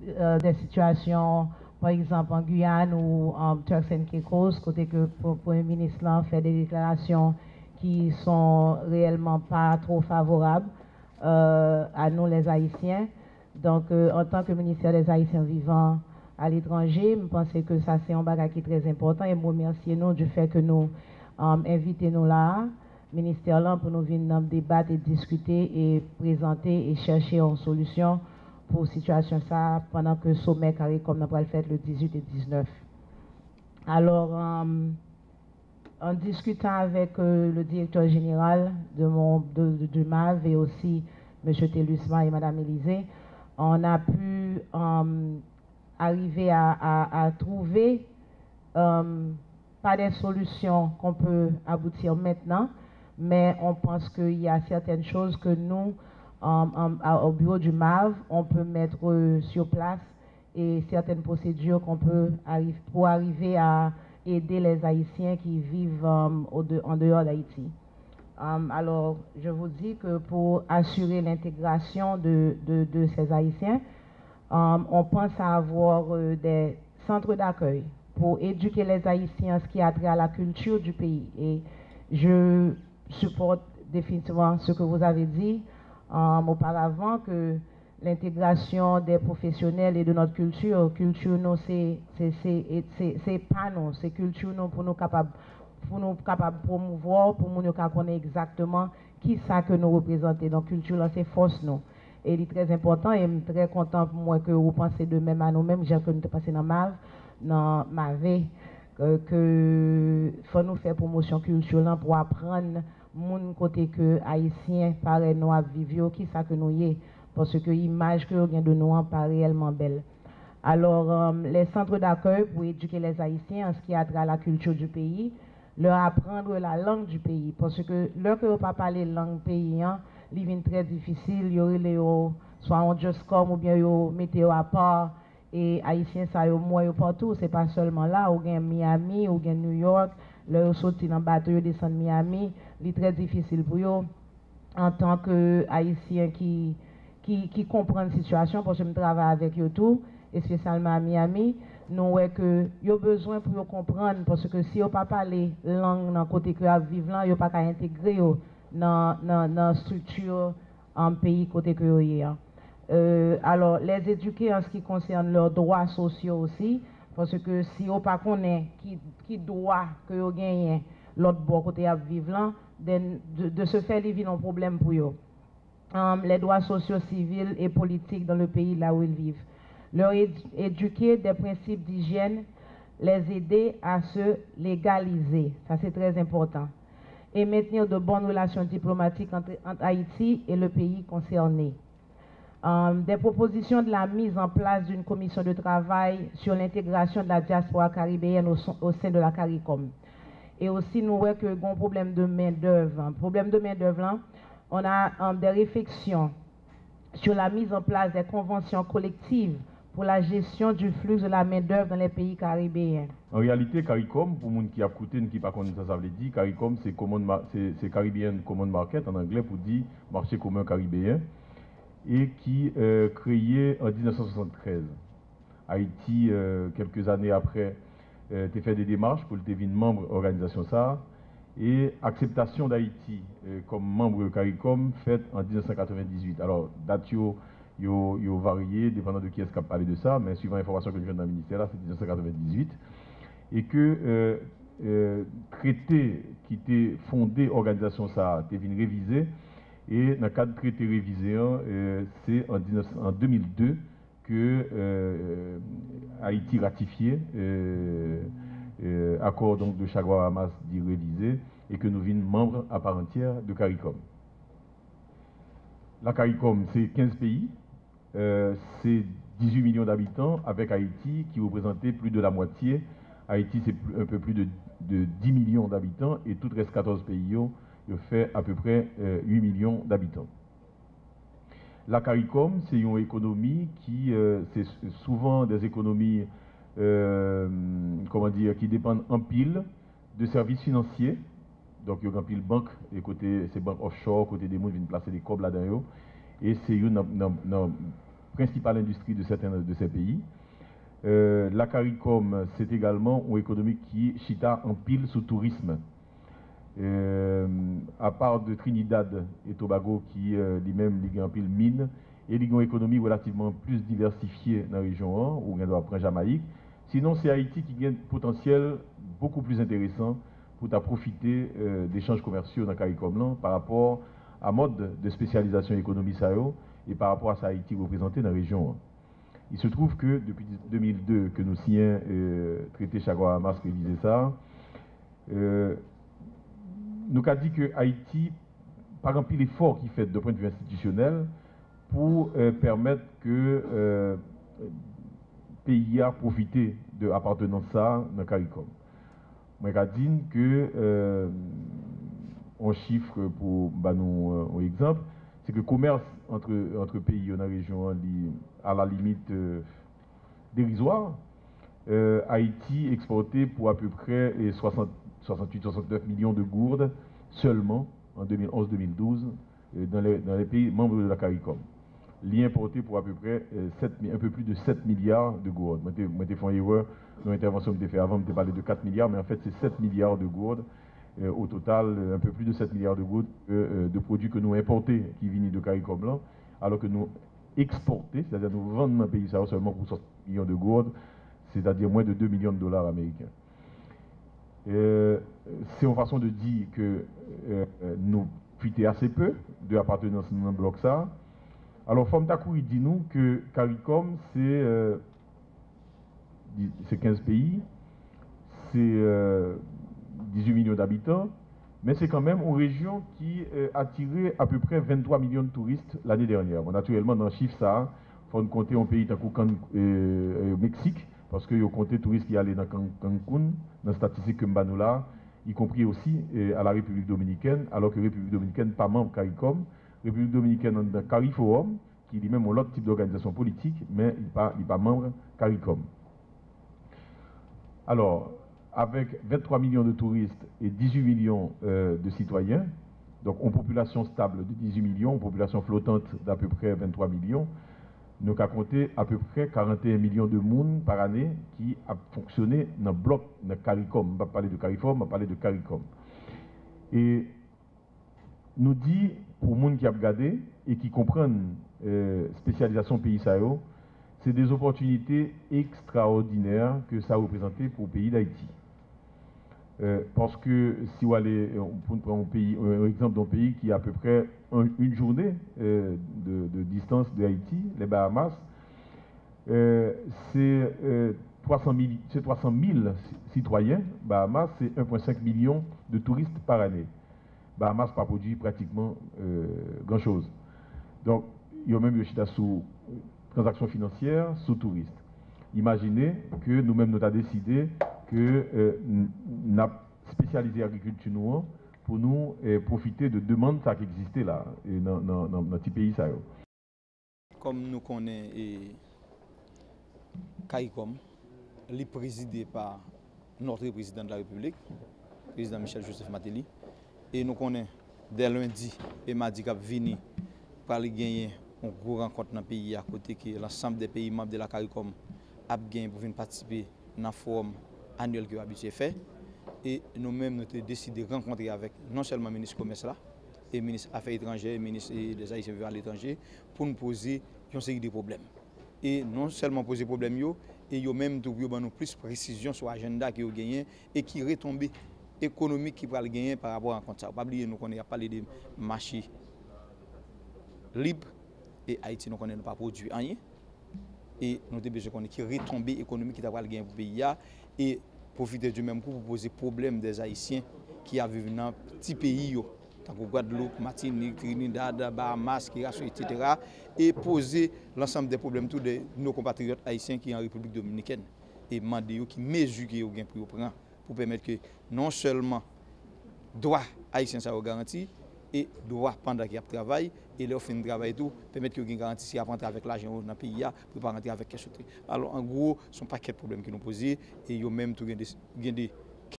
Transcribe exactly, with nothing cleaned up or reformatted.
euh, des situations, par exemple en Guyane ou en Turks and Caicos, côté que le Premier ministre là, fait des déclarations qui sont réellement pas trop favorables euh, à nous les Haïtiens. Donc euh, en tant que ministère des Haïtiens vivants à l'étranger, je pense que ça c'est un bagage qui est très important et je remercie nous du fait que nous um, invitons nous là, ministère là, pour nous venir débattre et discuter et présenter et chercher une solution pour la situation ça pendant que le sommet CARICOM n'a pas le fait le dix-huit et dix-neuf. Alors, um, en discutant avec euh, le directeur général de mon de, de, de M A V et aussi M. Telusma et Mme Élisée, on a pu um, arriver à, à, à trouver um, pas des solutions qu'on peut aboutir maintenant, mais on pense qu'il y a certaines choses que nous, um, um, au bureau du M A V, on peut mettre euh, sur place et certaines procédures qu'on peut arriver pour arriver à aider les Haïtiens qui vivent um, au de, en dehors d'Haïti. Um, alors, je vous dis que pour assurer l'intégration de, de, de ces Haïtiens, um, on pense à avoir euh, des centres d'accueil pour éduquer les Haïtiens en ce qui a trait à la culture du pays. Et je supporte définitivement ce que vous avez dit um, auparavant, que l'intégration des professionnels et de notre culture, culture nous, c'est pas nous, c'est culture nous pour nous capables pour nous capables de promouvoir, pour nous connaître exactement qui ça que nous représentons. Donc culture là c'est force nous. Et il est très important et je suis très content pour moi que vous pensez de même à nous-mêmes, j'ai que nous sommes passés dans ma dans ma vie, que, que faut nous faire promotion culturelle pour apprendre mon côté que haïtien paraît nous à vivre, qui ça que nous y est. Parce que l'image que nous de nous pas réellement belle. Alors, euh, les centres d'accueil pour éduquer les Haïtiens en ce qui a trait à la culture du pays, leur apprendre la langue du pays. Parce que lorsque vous ne pas parler langue pays, hein, il devient très difficile, il y aurait les soit en just comme ou bien ils météo à part. Et Haïtiens, ça y est moi partout, c'est pas seulement là, ou bien Miami, ou bien New York, là ils sortent dans le bateau, ils descendent Miami, il est très difficile pour eux en tant que Haïtiens qui Qui, qui comprend la situation, parce que je travaille avec eux tout, et spécialement à Miami, nous voyons que ils ont besoin pour comprendre, parce que si ils pas parler langue dans le côté que ils vivent là, ils pas qu'à intégrer dans la structure en pays côté que ils sont. Euh, alors, les éduquer en ce qui concerne leurs droits sociaux aussi, parce que si ils pas connaissent qui, qui doit que ils gagnent l'autre bord côté à vivre là, de, de ce fait, il y a un problème pour eux. Um, les droits sociaux, civils et politiques dans le pays là où ils vivent. Leur édu éduquer des principes d'hygiène, les aider à se légaliser, ça c'est très important. Et maintenir de bonnes relations diplomatiques entre, entre Haïti et le pays concerné. Um, des propositions de la mise en place d'une commission de travail sur l'intégration de la diaspora caribéenne au, au sein de la CARICOM. Et aussi nous voyons que y a un problème de main-d'œuvre. Un problème de main-d'œuvre là, on a um, des réflexions sur la mise en place des conventions collectives pour la gestion du flux de la main-d'œuvre dans les pays caribéens. En réalité, CARICOM, pour les gens qui a écouté, qui pas connaissent ça, ça veut dire, CARICOM, c'est Caribbean Common Market en anglais pour dire marché commun caribéen, et qui euh, créé en mille neuf cent soixante-treize. Haïti, euh, quelques années après, euh, a fait des démarches pour devenir membre de l'organisation ça. Et acceptation d'Haïti euh, comme membre de CARICOM faite en mille neuf cent quatre-vingt-dix-huit. Alors, date yo, yo, yo varié, dépendant de qui est-ce qui a parlé de ça, mais suivant l'information que je viens dans le ministère, là, c'est mille neuf cent quatre-vingt-dix-huit. Et que euh, euh, traité qui était fondé, organisation ça, était venu réviser. Et dans le cadre de traité révisé, euh, c'est en, en deux mille deux que euh, Haïti ratifié. Euh, Euh, accord donc de Chaguaramas dit révisé et que nous vîmes membres à part entière de CARICOM. La CARICOM, c'est quinze pays, euh, c'est dix-huit millions d'habitants avec Haïti qui représentait plus de la moitié. Haïti, c'est un peu plus de, de dix millions d'habitants et tout reste quatorze pays, il fait à peu près euh, huit millions d'habitants. La CARICOM, c'est une économie qui, euh, c'est souvent des économies Euh, comment dire, qui dépendent en pile de services financiers. Donc, il y a en pile banque, et côté, ces banques offshore, côté des gens qui viennent placer des câbles là-dedans. Et c'est une principale industrie de certains de ces pays. Euh, la CARICOM, c'est également une économie qui chita en pile sous tourisme. Euh, à part de Trinidad et Tobago qui euh, lui-même ligue en pile mine et ligue une économie relativement plus diversifiée dans la région un, où on doit prendre Jamaïque. Sinon, c'est Haïti qui gagne un potentiel beaucoup plus intéressant pour profiter euh, d'échanges commerciaux dans CARICOM par rapport à mode de spécialisation économique et par rapport à ça Haïti représenté dans la région un. Il se trouve que depuis deux mille deux que nous signons euh, traité Chagoa-Hamas révisé ça, euh, nous avons dit que Haïti, par exemple, l'effort qu'il fait de point de vue institutionnel pour euh, permettre que euh, le pays a profité de l'appartenance à dans CARICOM. Moi, je dis que euh, on chiffre pour bah, nous, un exemple, c'est que le commerce entre, entre pays dans la région à la limite euh, dérisoire. Euh, Haïti exportait pour à peu près soixante-huit à soixante-neuf millions de gourdes seulement en deux mille onze deux mille douze euh, dans, les, dans les pays membres de la CARICOM. L'y importé pour à peu près euh, sept, un peu plus de sept milliards de gourdes. Moi, j'ai fait une erreur dans l'intervention que j'ai fait avant, je parlé de quatre milliards, mais en fait c'est sept milliards de gourdes. Euh, au total, euh, un peu plus de sept milliards de gourdes euh, de produits que nous importons qui viennent de CARICOM blanc, alors que nous exportons, c'est-à-dire nous vendons dans le pays ça seulement pour soixante millions de gourdes, c'est-à-dire moins de deux millions de dollars américains. Euh, c'est une façon de dire que euh, nous fuitons assez peu de l'appartenance dans le bloc ça. Alors, Femme Takouri dit nous que CARICOM, c'est euh, quinze pays, c'est euh, dix-huit millions d'habitants, mais c'est quand même une région qui euh, a attiré à peu près vingt-trois millions de touristes l'année dernière. Bon, naturellement, dans le chiffre, ça, il faut compter un pays comme euh, Mexique, parce qu'il y a compté touristes qui allaient dans Cancun, dans la statistique que Mbanoula, y compris aussi euh, à la République dominicaine, alors que la République dominicaine n'est pas membre CARICOM. République dominicaine dans CARIFORUM, qui est lui-même un autre type d'organisation politique, mais il n'est pas, pas membre CARICOM. Alors, avec vingt-trois millions de touristes et dix-huit millions euh, de citoyens, donc une population stable de dix-huit millions, une population flottante d'à peu près vingt-trois millions, nous avons compté à peu près quarante et un millions de monde par année qui a fonctionné dans le bloc de CARICOM. On va parler de CARIFORUM, on va parler de CARICOM. Et nous dit, pour les gens qui ont regardé et qui comprennent euh, spécialisation pays Sahel, c'est des opportunités extraordinaires que ça a représenté pour le pays d'Haïti. Euh, parce que si vous allez, on prend un, pays, un exemple d'un pays qui a à peu près un, une journée euh, de, de distance de Haïti, les Bahamas, euh, c'est euh, trois cent mille citoyens. Bahamas, c'est un virgule cinq million de touristes par année. Bahamas pas produit pratiquement euh, grand-chose. Donc, il y a même eu sous transactions financières, sous touristes. Imaginez que nous-mêmes nous avons décidé que euh, nous avons spécialisé l'agriculture nous pour nous euh, profiter de demandes qui existaient là, dans, dans, dans notre pays. Ça. Comme nous connaissons CARICOM, il est présidé par notre président de la République, le président Michel Joseph Martelly. Et nous connaissons dès lundi et mardi qui venu pour aller gagner une grosse rencontre dans le pays à côté que l'ensemble des pays membres de la CARICOM a gagné pour venir participer dans le forum annuel que l'habitude fait. Et nous-mêmes, nous avons décidé de rencontrer avec non seulement le ministre du Commerce là, et le ministre des Affaires étrangères, le ministre des Haïtiens à l'étranger, pour nous poser une série de problèmes. Et non seulement poser des problèmes, et ils ont même donné plus de précision sur l'agenda qui ont gagné et qui est retombé économique qui va gagner par rapport à ça. Pas oublier nous qu'on a parlé de marché libre et Haïti nous connaît pas produit rien et nous avons besoin qu'on qui retombée économique qui va gagner pour le pays et profiter du même coup pour poser problème des Haïtiens qui vivent dans petits pays tant que Guadeloupe, Martinique, Trinidad, Bahamas, et cetera et poser l'ensemble des problèmes tous de nos compatriotes haïtiens qui sont en République dominicaine et demander qui mesure qui ont pour prendre pour permettre que non seulement droit haïtien ça garanti et droit pendant qu'il y a travail et leur fin de travail tout permettre que garantie si rentrer avec l'argent dans le pays pour pas rentrer avec quelque chose. Alors en gros son paquet de problèmes qui nous posent et yo même tout gain des